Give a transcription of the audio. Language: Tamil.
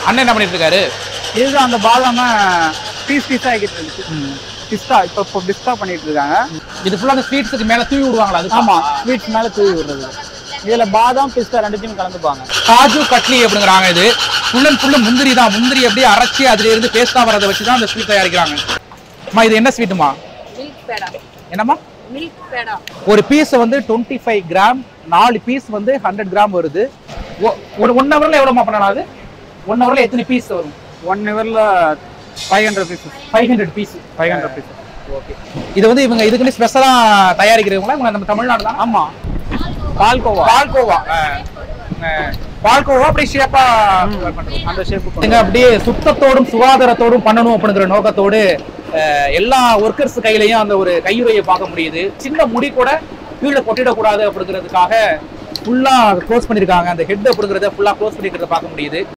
அண்ணன் என்ன பண்ணிட்டு இருக்காரு? இதுதான் அந்த பாதாம பீஸ் பீஸா ஆகிட்டு இருந்துச்சு. பிஸ்தா இப்போ பிஸ்தா பண்ணிட்டு இருக்காங்க. இது ஃபுல்லா அந்த ஸ்வீட்ஸுக்கு மேல தூவி விடுவாங்களா? அது ஆமா, ஸ்வீட்ஸ் மேல தூவி விடுறது. இதுல பாதாம் பிஸ்தா ரெண்டுத்தையும் கலந்துப்பாங்க. காஜு கட்லி அப்படிங்கிறாங்க. இது ஃபுல் அண்ட் ஃபுல்லு முந்திரி தான். முந்திரி அப்படியே அரைச்சி அதுல இருந்து பேஸ்டா வரதை வச்சு தான் அந்த ஸ்வீட் தயாரிக்கிறாங்க. அம்மா இது என்ன ஸ்வீட்டுமா? மில்க் பேடா. என்னம்மா? மில்க் பேடா. ஒரு பீஸ் வந்து 25 கிராம், 4 பீஸ் வந்து 100 கிராம் வருது. ஒரு 1 ஹவர்ல எவ்வளோமா பண்ணலாம்? அது 1 ஹவர்ல எத்தனை பீஸ் வரும்? 1 ஹவர்ல 500 பீஸ். 500 பீஸ். 500 பீஸ். ஓகே. இது வந்து இவங்க இதுக்குன்னு ஸ்பெஷலா தயாரிக்கிறவங்களா? இவங்க நம்ம தமிழ்நாடு தான். ஆமா, பால்கோவா. பால்கோவா. பால்கோவா அப்படியே ஷேப்பா அந்த ஷேப்பு அப்படியே சுத்தத்தோடும் சுகாதாரத்தோடும் பண்ணணும் அப்படிங்கிற நோக்கத்தோடு எல்லா ஒர்க்கர்ஸ் கையிலையும் அந்த ஒரு கையுறையை பார்க்க முடியுது. சின்ன முடி கூட கீழே கொட்டிடக்கூடாது அப்படிங்கிறதுக்காக ஃபுல்லா க்ளோஸ் பண்ணிருக்காங்க. அந்த ஹெட் அப்படிங்கிறத ஃபுல்லா க்ளோஸ் பண்ணிருக்கிறத பார்க்க முடியுது.